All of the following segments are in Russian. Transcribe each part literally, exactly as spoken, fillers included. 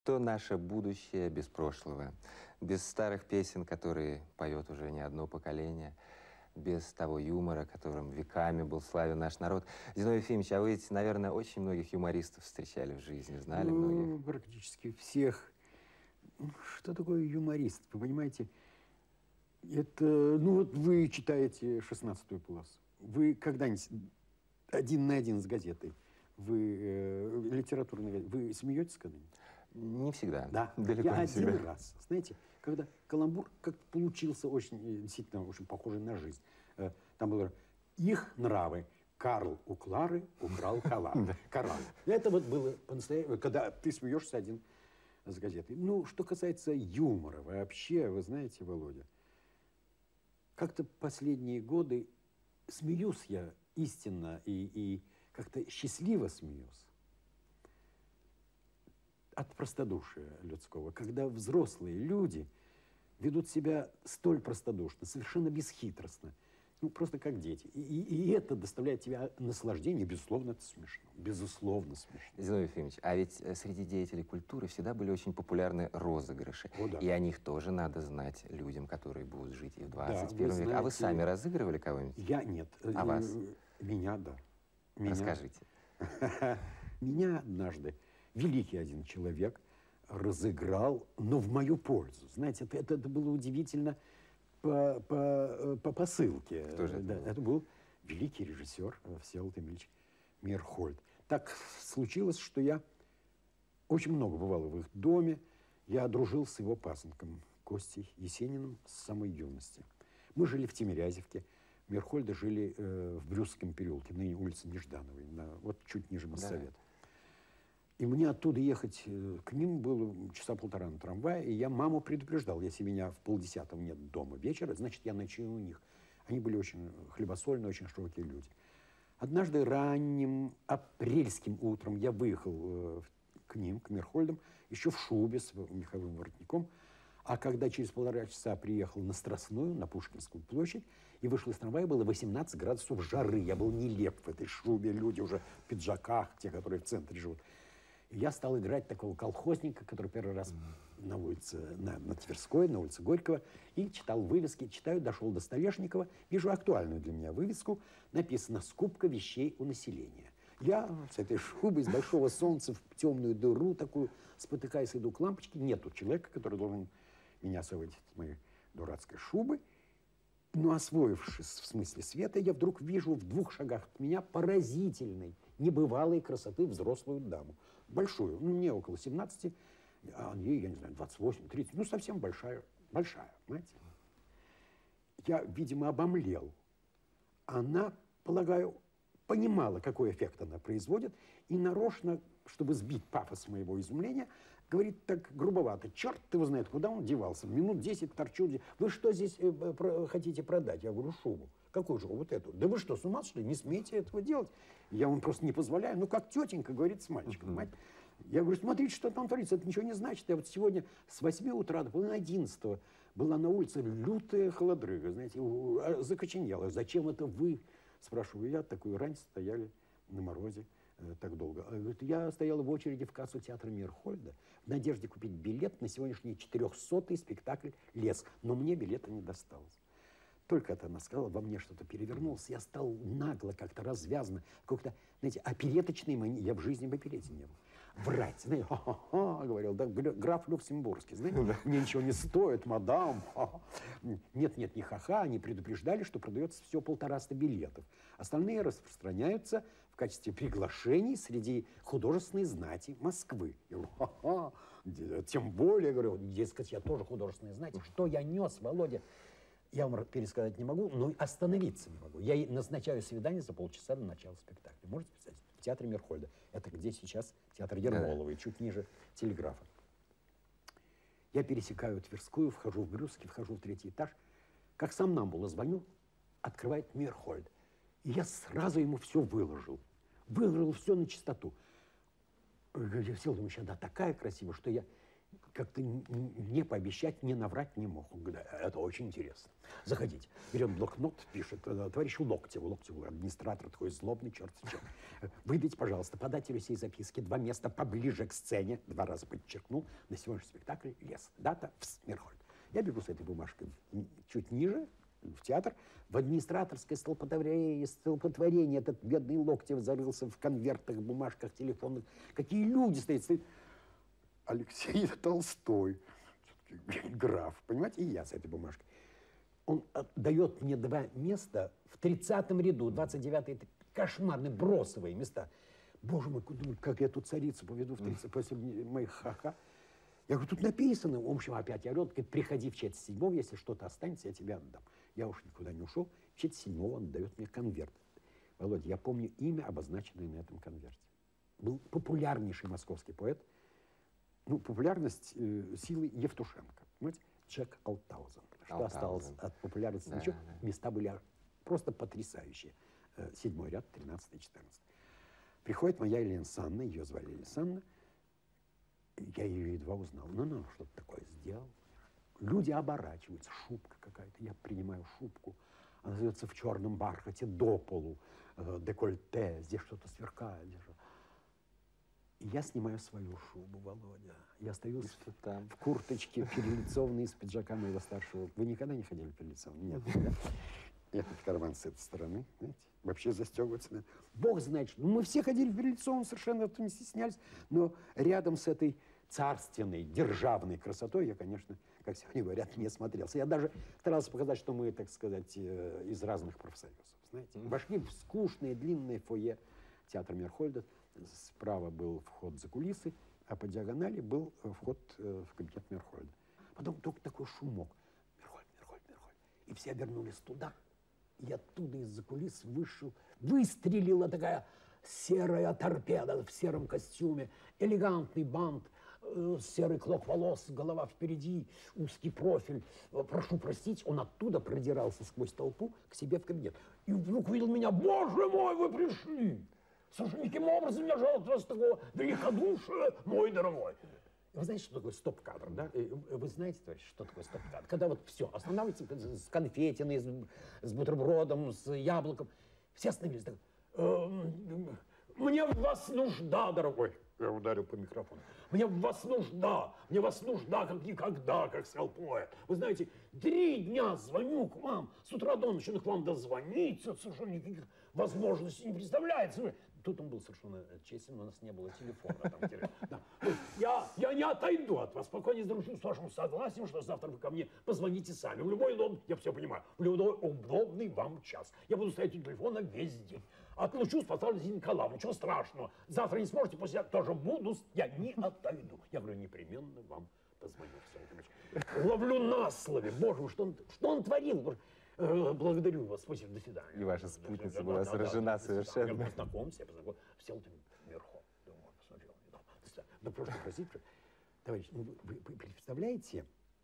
Что наше будущее без прошлого? Без старых песен, которые поет уже не одно поколение, без того юмора, которым веками был славен наш народ. Зиновий Ефимович, а вы ведь, наверное, очень многих юмористов встречали в жизни, знали ну, многих? Практически всех. Что такое юморист? Вы понимаете, это, ну вот вы читаете шестнадцатую полосу. Вы когда-нибудь один на один с газетой, вы э, литературный, вы смеетесь когда-нибудь? Не всегда. Да, далеко я не один всегда. раз, знаете, когда каламбур как получился очень, действительно, очень похожий на жизнь. Там было их нравы. Карл у Клары украл коралл. Это вот было по-настоящему, когда ты смеешься один с газетой. Ну, что касается юмора вообще, вы знаете, Володя, как-то последние годы смеюсь я истинно и, и как-то счастливо смеюсь от простодушия людского, когда взрослые люди ведут себя столь простодушно, совершенно бесхитростно, ну, просто как дети. И, и, и это доставляет тебе наслаждение, безусловно, это смешно. Безусловно смешно. Зиновий Ефимович, а ведь среди деятелей культуры всегда были очень популярны розыгрыши. О, да. И о них тоже надо знать людям, которые будут жить и в двадцать первом да, веке. А вы сами разыгрывали кого-нибудь? Я нет. А вас? Меня, да. Меня... Расскажите. Меня однажды великий один человек разыграл, но в мою пользу. Знаете, это, это, это было удивительно по, по, по посылке. Кто же это да, был? Это был великий режиссер Всеволод Эмильевич Мейерхольд. Так случилось, что я очень много бывал в их доме. Я дружил с его пасынком Костей Есениным с самой юности. Мы жили в Тимирязевке. Мейерхольды жили э, в Брюсском переулке, ныне улица Неждановой, на, вот чуть ниже Моссовета. Да. И мне оттуда ехать э, к ним было часа полтора на трамвае, и я маму предупреждал, если меня в полдесятого нет дома вечера, значит, я ночую у них. Они были очень хлебосольные, очень широкие люди. Однажды ранним апрельским утром я выехал э, к ним, к Мейерхольдам, еще в шубе с меховым воротником. А когда через полтора часа приехал на Страстную, на Пушкинскую площадь, и вышел из трамвая, было восемнадцать градусов жары. Я был нелеп в этой шубе, люди уже в пиджаках, те, которые в центре живут. И я стал играть такого колхозника, который первый раз на улице, на, на Тверской, на улице Горького, и читал вывески. Читаю, дошел до Столешникова, вижу актуальную для меня вывеску, написано «Скупка вещей у населения». Я с этой шубой, с большого солнца в темную дыру такую, спотыкаясь, иду к лампочке. Нету человека, который должен меня освободить от моей дурацкой шубы. Но освоившись в смысле света, я вдруг вижу в двух шагах от меня поразительной, небывалой красоты взрослую даму. Большую, ну, мне около семнадцати, а ей, я не знаю, двадцать восемь тридцать, ну, совсем большая, большая, понимаете? Я, видимо, обомлел. Она, полагаю, понимала, какой эффект она производит, и нарочно, чтобы сбить пафос моего изумления, говорит так грубовато: черт его знает, куда он девался. Минут десять торчу. Вы что здесь э, про, хотите продать? Я говорю, шубу. Какую шубу? Вот эту. Да вы что, с ума сошли? Не смейте этого делать. Я вам просто не позволяю. Ну, как тетенька говорит с мальчиком. Uh-huh. Я говорю, смотрите, что там творится. Это ничего не значит. Я вот сегодня с восьми утра до половины одиннадцатого была на улице лютая холодрыга, знаете, закоченела. Зачем это вы? Спрашиваю я. Такую рань стояли на морозе так долго. Говорит, я стояла в очереди в кассу театра Мейерхольда в надежде купить билет на сегодняшний четырехсотый спектакль «Лес». Но мне билета не досталось. Только это она сказала, во мне что-то перевернулось. Я стал нагло, как-то развязно, как-то, знаете, опереточный мани... Я в жизни в оперете не был. Врать, знаете, ха-ха-ха, говорил, да, граф Люксембургский, знаете, да. Мне ничего не стоит, мадам. Нет, нет, не ха-ха, они предупреждали, что продается всего полтораста билетов. Остальные распространяются в качестве приглашений среди художественной знати Москвы. Я говорю, ха-ха, тем более, говорю, дескать, я тоже художественной знати. Что я нес, Володя? Я вам пересказать не могу, но остановиться не могу. Я назначаю свидание за полчаса до начала спектакля. Можете представить? В театре Мейерхольда. Это где сейчас театр Ермоловой, да. Чуть ниже телеграфа. Я пересекаю Тверскую, вхожу в Брюсский, вхожу в третий этаж. Как сам намбула звоню, открывает Мейерхольд. И я сразу ему все выложил. Выложил все на чистоту. Всеволод Ильич, она такая красивая, что я как-то не пообещать, не наврать не мог. Он говорит, это очень интересно. Заходите. Берет блокнот, пишет товарищу Локтеву. Локтеву администратор такой злобный, черт чем. Выдайте, пожалуйста, подателю сей записки два места поближе к сцене. Два раза подчеркнул. На сегодняшний спектакль лес. Дата в Мирхольд. Я бегу с этой бумажкой чуть ниже, в театр. В администраторское столпотворение, столпотворение этот бедный Локтев зарылся в конвертах, бумажках, телефонных. Какие люди стоят, стоят. Алексей Толстой, граф, понимаете, и я с этой бумажкой. Он дает мне два места в тридцатом ряду, двадцать девятый, кошмарные, бросовые места. Боже мой, думаю, как я тут царицу поведу в тридцать, после моих ха-ха. Я говорю, тут написано, в общем, опять орет, приходи в четверть седьмого, если что-то останется, я тебе отдам. Я уж никуда не ушел, в четверть седьмого он дает мне конверт. Володя, я помню имя, обозначенное на этом конверте. Был популярнейший московский поэт. Ну, популярность э, силы Евтушенко. Понимаете? Джек Алтаузен. Что Алтаузен. Осталось от популярности? Да, ничего. Да. Места были просто потрясающие. Э, седьмой ряд, тринадцатый, четырнадцатый. Приходит моя Елена Санна, ее звали Елена Санна. Я ее едва узнал. Ну-ну, что-то такое сделал. Люди оборачиваются. Шубка какая-то. Я принимаю шубку. Она называется в черном бархате до полу. Э, декольте. Здесь что-то сверкает. Здесь... И я снимаю свою шубу, Володя. Я стою там в курточке, перелицованной с пиджака моего старшего. Вы никогда не ходили перелицованный? Нет. Да? Этот карман с этой стороны, знаете, вообще застегивается. Бог знает, что... Ну, мы все ходили перелицованно, совершенно этого не стеснялись. Но рядом с этой царственной, державной красотой я, конечно, как сегодня говорят, не смотрелся. Я даже старался показать, что мы, так сказать, из разных профсоюзов. Знаете, вошли в скучное, длинное фойе театра Мирхольда. Справа был вход за кулисы, а по диагонали был вход э, в кабинет Мирхольда. Потом только такой шумок. Мирхольд, Мирхольд, Мирхольд. И все обернулись туда. И оттуда из-за кулис вышел, выстрелила такая серая торпеда в сером костюме, элегантный бант, э, серый клок волос, голова впереди, узкий профиль. Прошу простить, он оттуда продирался сквозь толпу к себе в кабинет. И вдруг увидел меня. Боже мой, вы пришли! Совершенно никаким образом не ожидал от вас такого великодушия, мой дорогой. Вы знаете, что такое стоп-кадр, да? Вы знаете, товарищ, что такое стоп-кадр? Когда вот все, останавливается с конфетиной, с, с бутербродом, с яблоком. Все остановились. Так, эм, мне в вас нужда, дорогой. Я ударил по микрофону. Мне в вас нужда, мне в вас нужда, как никогда, как сказал поэт. Вы знаете, три дня звоню к вам, с утра до ночи, к вам дозвониться, совершенно никаких возможностей не представляется. Тут он был совершенно честен, у нас не было телефона. Там, да. я, я не отойду от вас, пока не заручусь с вашим согласием, что завтра вы ко мне позвоните сами. В любой удобный, я все понимаю, в любой удобный вам час. Я буду стоять у телефона весь день. Отлучусь, поставлю Зине Николаевну, ничего страшного. Завтра не сможете, после тоже буду, я не отойду. Я говорю, непременно вам позвоню. Ловлю на слове. Боже мой, что он, что он творил? Боже. Благодарю вас, спасибо, до свидания. И ваша спутница была сражена совершенно. Я познакомился, я познакомился, сел там вверху, думаю, посмотрел. Да просто, простите, товарищ, ну, вы, вы представляете,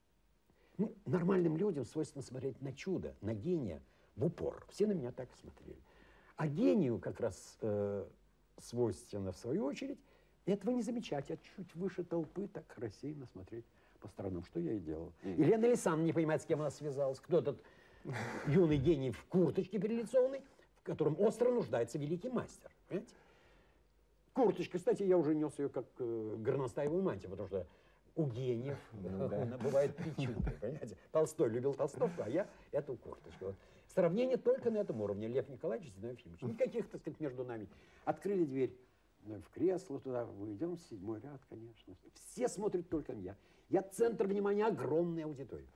ну, нормальным людям свойственно смотреть на чудо, на гения в упор. Все на меня так и смотрели. А гению как раз э, свойственно, в свою очередь, этого не замечать, а чуть выше толпы так рассеянно смотреть по сторонам, что я и делал. И Лена Александровна не понимает, с кем она связалась, кто этот юный гений в курточке перелицованной, в котором остро нуждается великий мастер. Понимаете? Курточка, кстати, я уже нес ее как э, горностаевую мантию, потому что у гениев ну, да. бывает причуды, понимаете? Толстой любил Толстовку, а я эту курточку. Вот. Сравнение только на этом уровне. Лев Николаевич, Зиновий Ефимович. Никаких, так сказать, между нами. Открыли дверь в кресло туда, мы идем, седьмой ряд, конечно. Все смотрят только на меня. Я центр внимания огромной аудитории.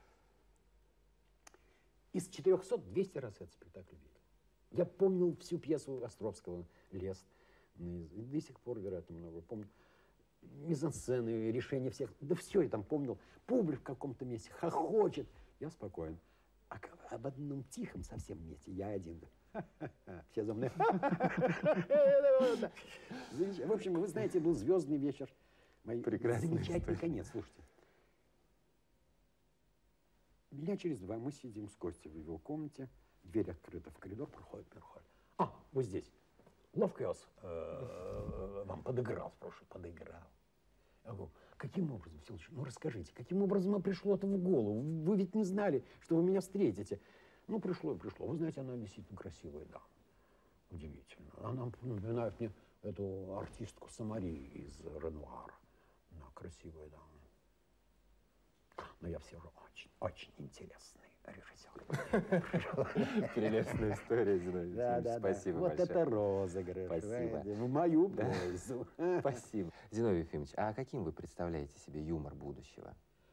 Из четырехсот двести раз этот спектакль видел. Я помнил всю пьесу Островского «Лес». И до сих пор, вероятно, много. Помню мизансцены, решения всех. Да все я там помнил. Публика в каком-то месте хохочет. Я спокоен. А об одном тихом совсем месте я один. Все за мной. В общем, вы знаете, был звездный вечер. Прекрасный. Замечательный конец, слушайте. Дня через два мы сидим с Костей в его комнате, дверь открыта в коридор, проходит Мирхольд. А, вы здесь. Ловко я вас, э, вам подыграл, спрашиваю, подыграл. Я говорю, каким образом, Всеволод Ильич, ну расскажите, каким образом вам пришло это в голову? Вы ведь не знали, что вы меня встретите. Ну, пришло и пришло. Вы знаете, она действительно красивая дама. Удивительно. Она напоминает мне эту артистку Самари из Ренуара. Она красивая дама. Но я все же очень, очень интересный режиссер. Прелестная история, Зиновий Да, да, Спасибо да. большое. Вот это розыгрыш. Спасибо. В мою пользу. Спасибо. Зиновий Ефимович, а каким вы представляете себе юмор будущего?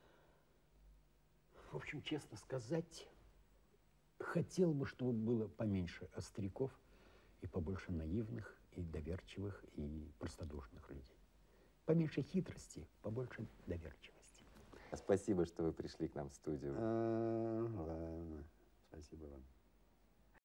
В общем, честно сказать, хотел бы, чтобы было поменьше остряков и побольше наивных, и доверчивых, и простодушных людей. Поменьше хитрости, побольше доверчивости. Спасибо, что вы пришли к нам в студию. А, ладно. Спасибо вам.